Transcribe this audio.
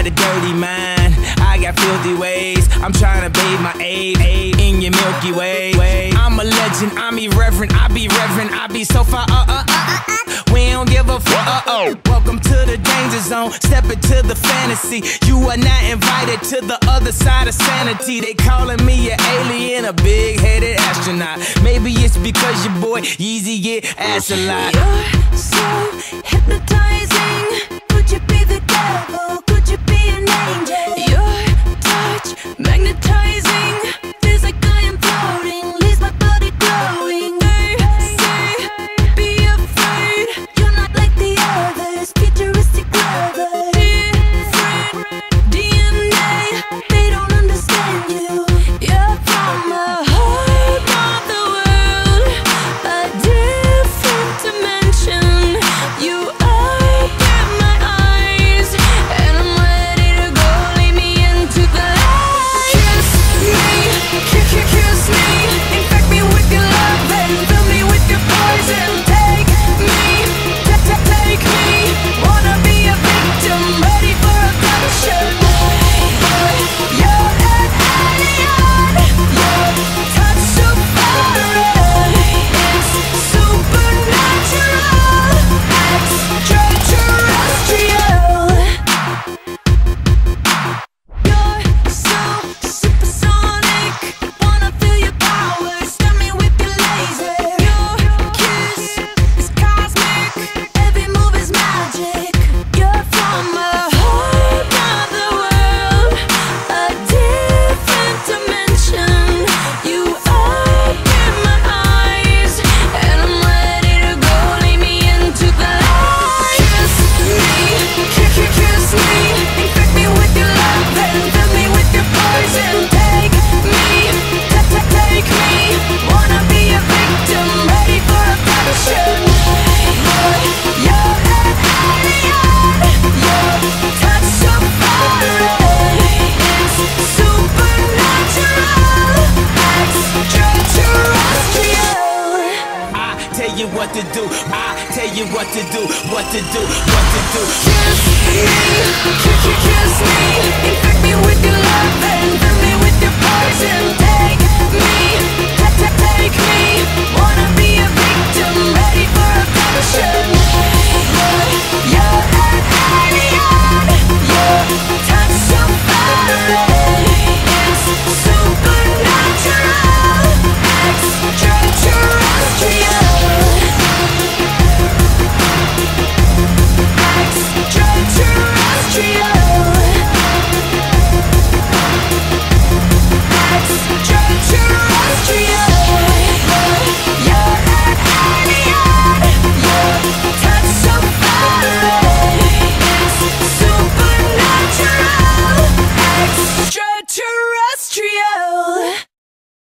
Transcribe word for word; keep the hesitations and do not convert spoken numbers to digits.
got a dirty mind, I got filthy ways. I'm trying to bathe my aid, aid in your Milky Way. I'm a legend, I'm irreverent, I be reverent, I be so far, uh, uh, uh, uh. We don't give a fuck, uh, oh. Welcome to the danger zone, step into the fantasy. You are not invited to the other side of sanity. They calling me an alien, a big-headed astronaut. Maybe it's because your boy Yeezy get ass a lot. You're so hypnotizing. Could you be the devil? Could you be an angel? Your touch magnetizing. Feels like I am floating, leaves my body glowing. They say, be afraid. You're not like the others, futuristic lovers. Different D N A, they don't understand you. You're from a whole other world, a different dimension. You open my eyes, and I'm ready to go. Lead me into the light. Kiss me, kiss, kiss, kiss me. Infect me with your love and fill me with your poison. Take me, t t take me. Wanna be a victim, ready for abduction. Boy, you're an alien. Your touch so foreign. It's supernatural, extraterrestrial. You're so supersonic. Wanna feel your power, stun me with your laser. Your kiss is cosmic, every move is magic. You're from a whole other world, a different dimension. You open my eyes, and I'm ready to go. Lead me into the light. Kiss me, kiss, kiss, kiss me. Infect me with your love and fill me with your poison. Take me, t t take me. Wanna be a victim, ready for abduction. Boy, you're an alien. Your touch so foreign. It's supernatural, extraterrestrial. I tell you what to do, I tell you what to do, what to do, what to do. Kiss me, kiss, kiss, kiss me. Infect me with your love and fill me with your poison. Take me, t t take me. Wanna be